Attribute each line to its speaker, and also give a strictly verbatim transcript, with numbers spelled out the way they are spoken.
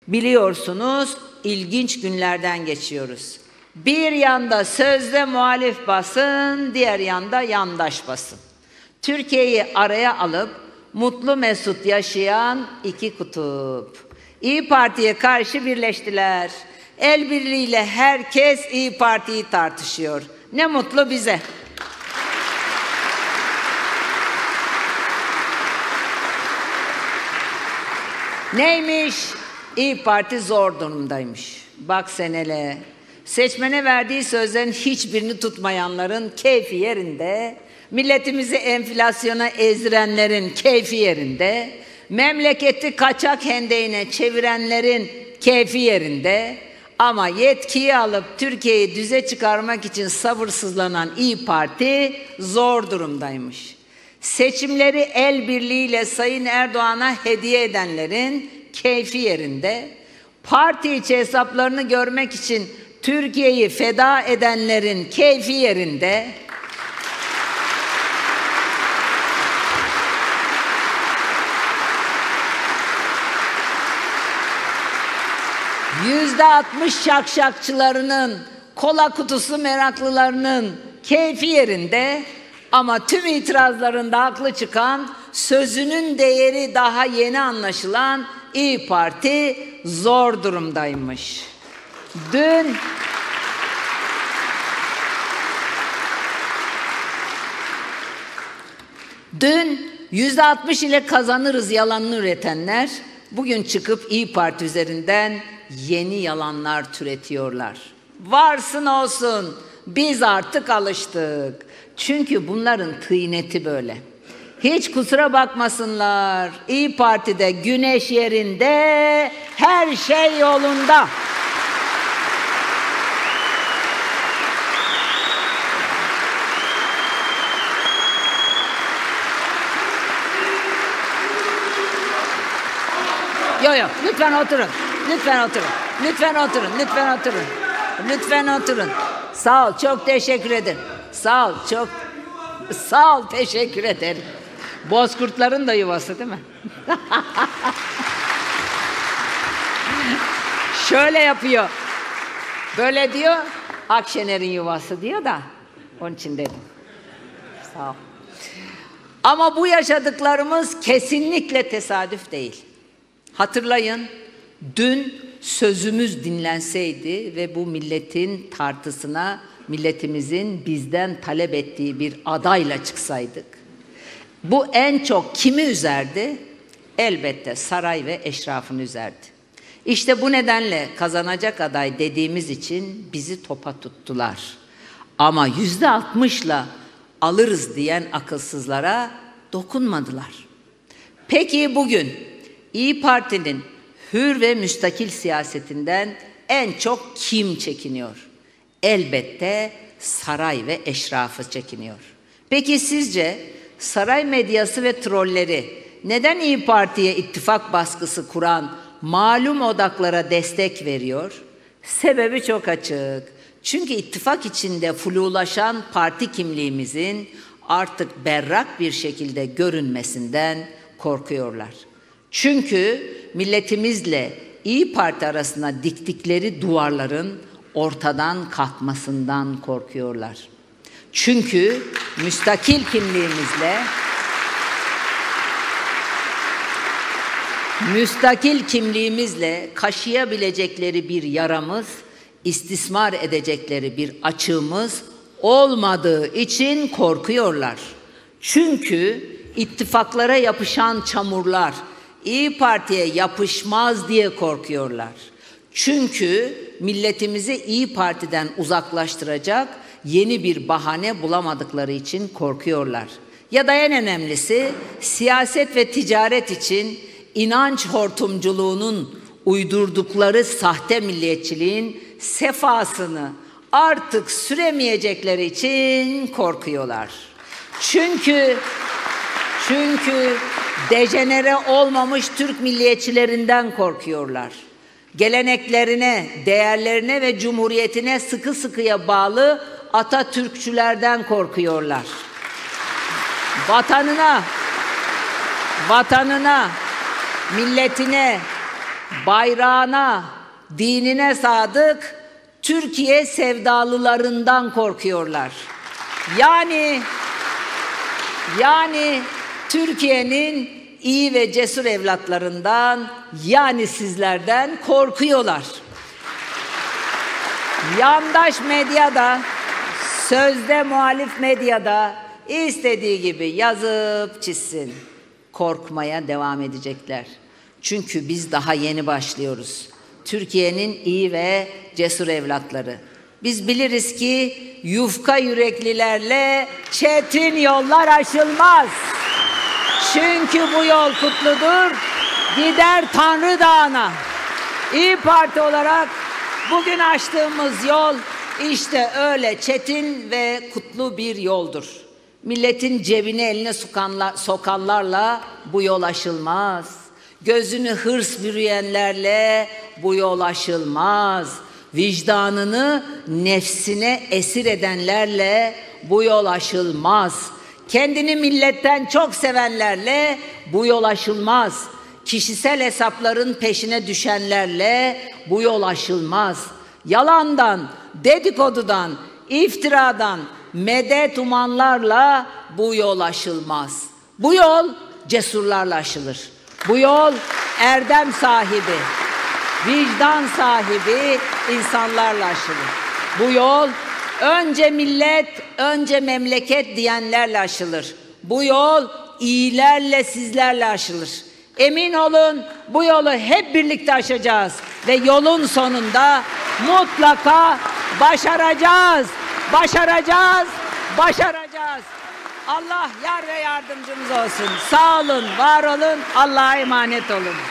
Speaker 1: Biliyorsunuz ilginç günlerden geçiyoruz. Bir yanda sözde muhalif basın, diğer yanda yandaş basın. Türkiye'yi araya alıp mutlu mesut yaşayan iki kutup. İYİ Parti'ye karşı birleştiler. El birliğiyle herkes İYİ Parti'yi tartışıyor. Ne mutlu bize. Neymiş? İYİ Parti zor durumdaymış. Bak senele. Seçmene verdiği sözlerin hiçbirini tutmayanların keyfi yerinde, milletimizi enflasyona ezdirenlerin keyfi yerinde, memleketi kaçak hendeğine çevirenlerin keyfi yerinde, ama yetkiyi alıp Türkiye'yi düze çıkarmak için sabırsızlanan İYİ Parti zor durumdaymış. Seçimleri el birliğiyle Sayın Erdoğan'a hediye edenlerin keyfi yerinde, parti içi hesaplarını görmek için Türkiye'yi feda edenlerin keyfi yerinde, yüzde altmış şakşakçılarının, kola kutusu meraklılarının keyfi yerinde, ama tüm itirazlarında haklı çıkan, sözünün değeri daha yeni anlaşılan İYİ Parti zor durumdaymış. Dün Dün yüzde altmış ile kazanırız yalanını üretenler bugün çıkıp İYİ Parti üzerinden yeni yalanlar türetiyorlar. Varsın olsun, biz artık alıştık. Çünkü bunların tıyneti böyle. Hiç kusura bakmasınlar, İYİ Parti'de güneş yerinde, her şey yolunda. Yok yok, lütfen oturun, lütfen oturun, lütfen oturun, lütfen oturun, lütfen oturun. Sağ ol, çok teşekkür ederim. Sağ ol, çok sağ ol, teşekkür ederim. Bozkurtların da yuvası değil mi? Şöyle yapıyor, böyle diyor, Akşener'in yuvası diyor da, onun için dedim. Sağ ol. Ama bu yaşadıklarımız kesinlikle tesadüf değil. Hatırlayın, dün sözümüz dinlenseydi ve bu milletin tartısına milletimizin bizden talep ettiği bir adayla çıksaydık, bu en çok kimi üzerdi? Elbette saray ve eşrafını üzerdi. İşte bu nedenle kazanacak aday dediğimiz için bizi topa tuttular. Ama yüzde altmışla alırız diyen akılsızlara dokunmadılar. Peki bugün İYİ Parti'nin hür ve müstakil siyasetinden en çok kim çekiniyor? Elbette saray ve eşrafı çekiniyor. Peki sizce saray medyası ve trolleri neden İYİ Parti'ye ittifak baskısı kuran malum odaklara destek veriyor? Sebebi çok açık. Çünkü ittifak içinde flulaşan parti kimliğimizin artık berrak bir şekilde görünmesinden korkuyorlar. Çünkü milletimizle İYİ Parti arasında diktikleri duvarların ortadan kalkmasından korkuyorlar. Çünkü müstakil kimliğimizle müstakil kimliğimizle kaşıyabilecekleri bir yaramız, istismar edecekleri bir açığımız olmadığı için korkuyorlar. Çünkü ittifaklara yapışan çamurlar İYİ Parti'ye yapışmaz diye korkuyorlar. Çünkü milletimizi İYİ Parti'den uzaklaştıracak yeni bir bahane bulamadıkları için korkuyorlar. Ya da en önemlisi siyaset ve ticaret için inanç hortumculuğunun uydurdukları sahte milliyetçiliğin sefasını artık süremeyecekleri için korkuyorlar. Çünkü çünkü dejenere olmamış Türk milliyetçilerinden korkuyorlar. Geleneklerine, değerlerine ve cumhuriyetine sıkı sıkıya bağlı Atatürkçülerden korkuyorlar. Vatanına, vatanına, milletine, bayrağına, dinine sadık Türkiye sevdalılarından korkuyorlar. Yani yani Türkiye'nin iyi ve cesur evlatlarından, yani sizlerden korkuyorlar. Yandaş medyada, sözde muhalif medyada istediği gibi yazıp çizsin. Korkmaya devam edecekler. Çünkü biz daha yeni başlıyoruz. Türkiye'nin iyi ve cesur evlatları. Biz biliriz ki yufka yüreklilerle çetin yollar aşılmaz. Çünkü bu yol kutludur, gider Tanrı Dağı'na. İyi Parti olarak bugün açtığımız yol işte öyle çetin ve kutlu bir yoldur. Milletin cebine eline sokanlarla bu yol aşılmaz. Gözünü hırs bürüyenlerle bu yol aşılmaz. Vicdanını nefsine esir edenlerle bu yol aşılmaz. Kendini milletten çok sevenlerle bu yol aşılmaz. Kişisel hesapların peşine düşenlerle bu yol aşılmaz. Yalandan, dedikodudan, iftiradan, medet umanlarla bu yol aşılmaz. Bu yol cesurlarla aşılır. Bu yol erdem sahibi, vicdan sahibi insanlarla aşılır. Bu yol önce millet, önce memleket diyenlerle aşılır. Bu yol iyilerle, sizlerle aşılır. Emin olun bu yolu hep birlikte aşacağız ve yolun sonunda mutlaka başaracağız. Başaracağız, başaracağız. Allah yar ve yardımcımız olsun. Sağ olun, var olun, Allah'a emanet olun.